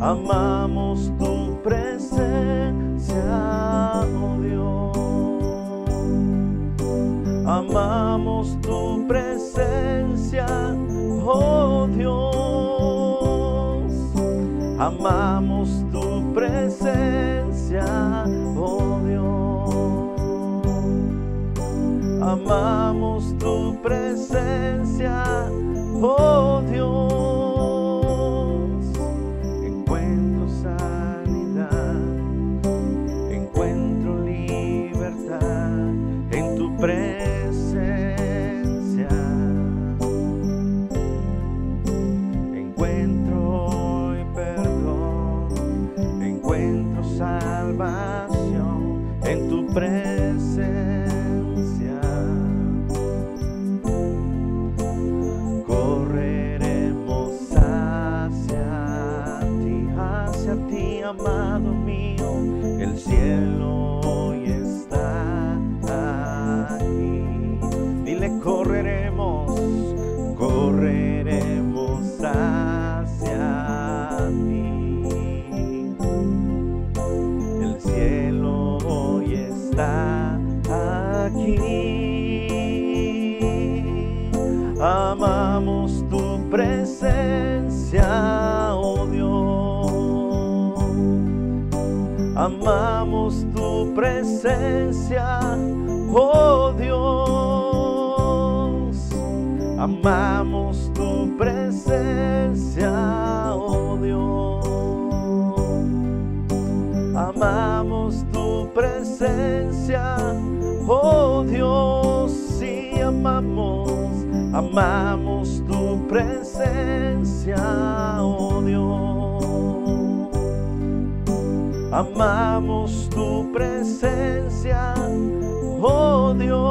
amamos tu presencia, oh Dios. Amamos tu presencia, oh Dios. Amamos tu presencia, oh Dios. Amamos tu presencia, oh Dios. Encuentro sanidad, encuentro libertad en tu presencia. Encuentro perdón, encuentro salvación en tu presencia. Correremos hacia ti, amado mío, el cielo hoy está aquí. Dile, correremos hacia ti. El cielo hoy está aquí. Amamos tu presencia, oh Dios. Amamos tu presencia, oh Dios. Amamos tu presencia, oh Dios. Amamos tu presencia, oh Dios. Sí, amamos tu presencia, oh Dios. Amamos tu presencia, oh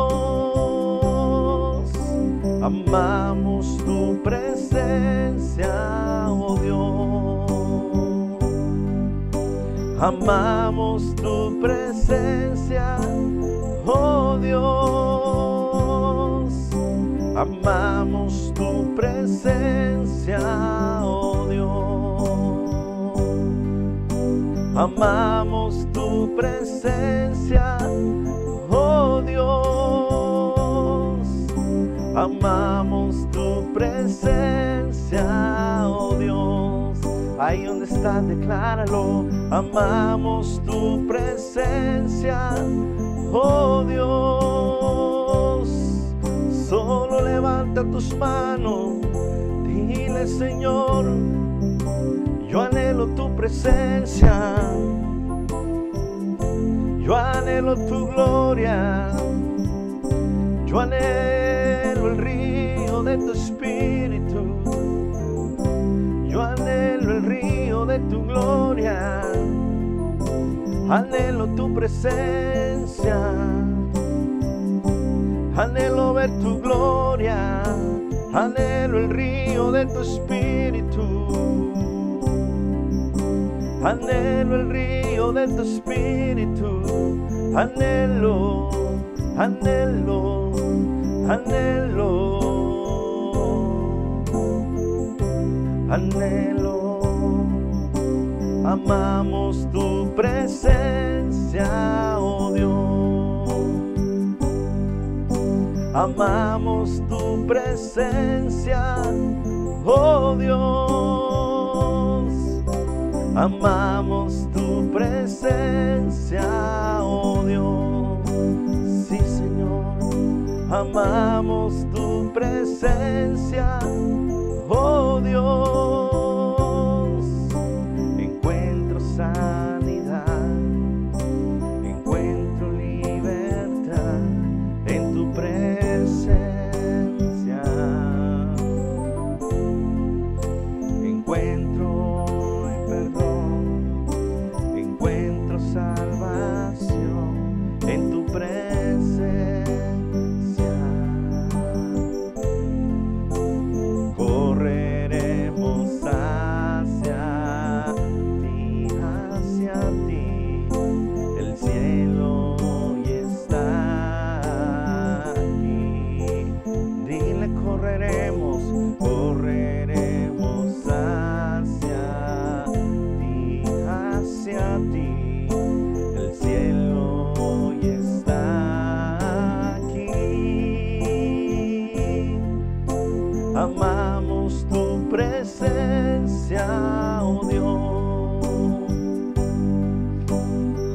Dios. Amamos tu presencia, oh Dios. Amamos tu presencia, oh Dios. Amamos tu presencia, oh Dios. Amamos tu presencia, oh Dios. Amamos tu presencia, oh Dios. Ahí donde estás, decláralo. Amamos tu presencia, oh Dios. Solo levanta tus manos, dile, Señor, yo anhelo tu presencia, yo anhelo tu gloria, yo anhelo el río de tu espíritu, yo anhelo el río de tu gloria, anhelo tu presencia. Anhelo ver tu gloria, anhelo el río de tu espíritu, anhelo el río de tu espíritu, anhelo, anhelo, anhelo, anhelo. Amamos tu presencia, oh Dios. Amamos tu presencia, oh Dios. Amamos tu presencia, oh Dios. Sí, Señor. Amamos tu presencia, oh Dios. Encuentro sanidad, encuentro libertad en tu presencia. Encuentro perdón, encuentro salvación en tu presencia. Correremos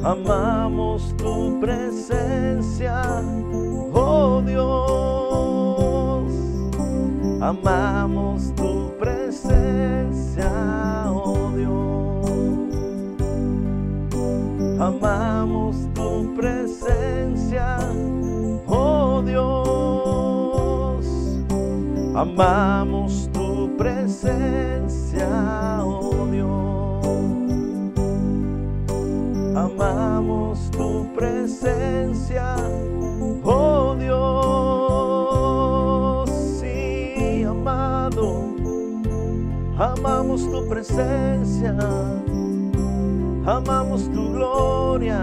amamos tu presencia, oh Dios, amamos tu presencia, oh Dios, amamos tu presencia, oh Dios, amamos tu presencia, oh Dios, amamos tu presencia, oh Dios, sí, amado, amamos tu presencia, amamos tu gloria,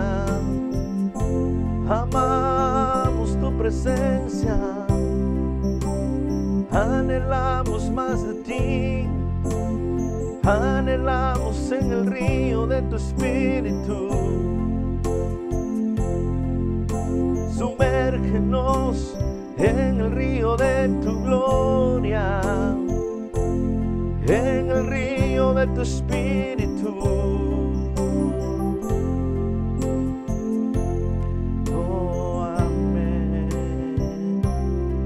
amamos tu presencia, anhelamos más de ti, anhelamos en el río de tu espíritu. Sumérgenos en el río de tu gloria, en el río de tu espíritu.